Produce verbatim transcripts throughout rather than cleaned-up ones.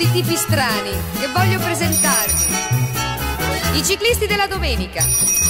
questi tipi strani che voglio presentarvi. I ciclisti della domenica.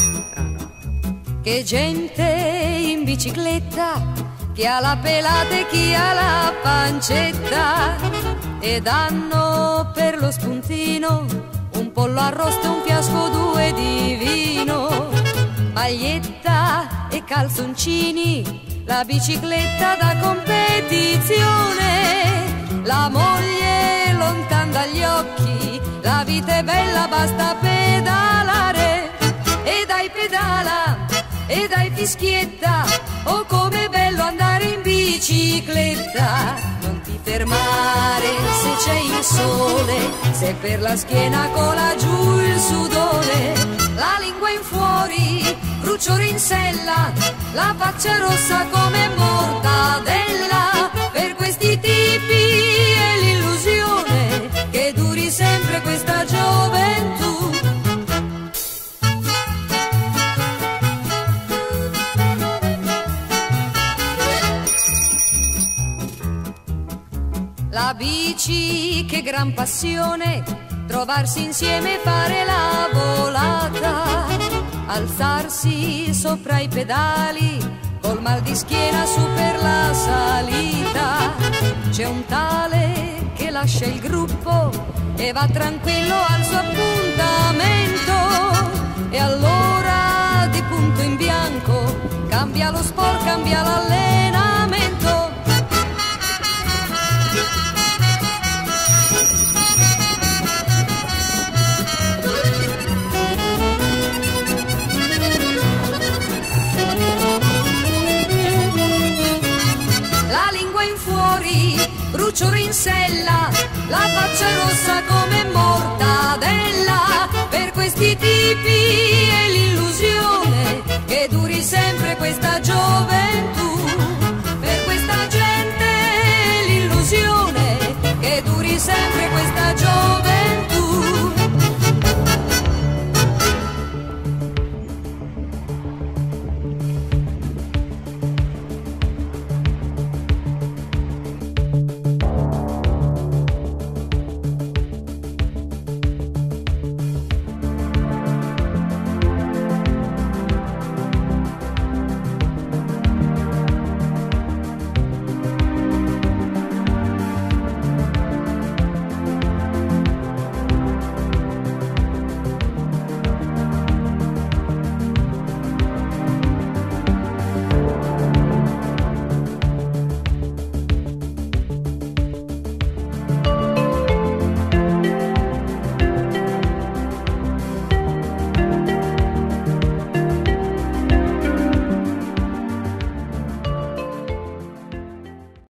Che gente in bicicletta, chi ha la pelata e chi ha la pancetta, e danno per lo spuntino un pollo arrosto e un fiasco due di vino. Maglietta e calzoncini, la bicicletta da competizione. La moglie lontan dagli occhi, la vita è bella, basta pedalare. E dai pedala, e dai fischietta, oh com'è bello andare in bicicletta. Non ti fermare se c'è il sole, se per la schiena cola giù il sudore. La lingua in fuori, brucio rinsella, la faccia rossa come mortadella. Per questi tipi è l'illusione che duri sempre questa gioventù. La bici, che gran passione, trovarsi insieme e fare la volata, alzarsi sopra i pedali, col mal di schiena su per la salita. C'è un tale che lascia il gruppo e va tranquillo al suo appuntamento, e allora di punto in bianco cambia lo sport, cambia l'allenamento. Brucio rinsella, la faccia rossa come mortadella. Per questi tipi